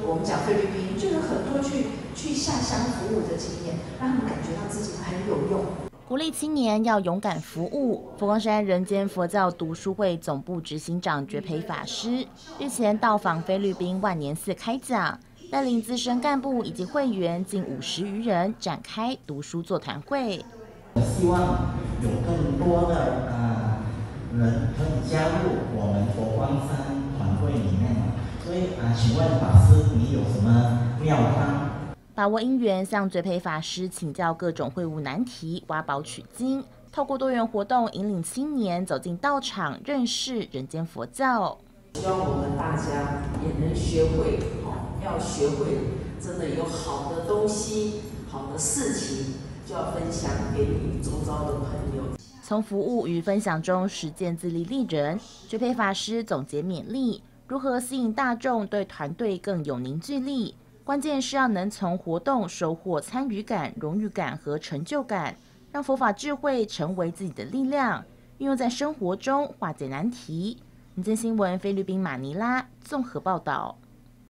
我们讲菲律宾，就有很多去下乡服务的经验，让他们感觉到自己很有用。 鼓励青年要勇敢服务。佛光山人间佛教读书会总部执行长觉培法师日前到访菲律宾万年寺开讲，带领资深干部以及会员近50余人展开读书座谈会。 希望有更多的人可以加入我们佛光山团队里面嘛。所以请问法师，你有什么妙方？ 把握因缘，向觉培法师请教各种会务难题，挖宝取经，透过多元活动引领青年走进道场，认识人间佛教。 希望我们大家也能学会，要学会真的有好的东西、好的事情，就要分享给你周遭的朋友。 从服务与分享中实践自立利人，觉培法师总结勉励，如何吸引大众对团队更有凝聚力。关键是要能从活动收获参与感、荣誉感和成就感，让佛法智慧成为自己的力量，运用在生活中化解难题。民间新闻菲律宾马尼拉综合报道。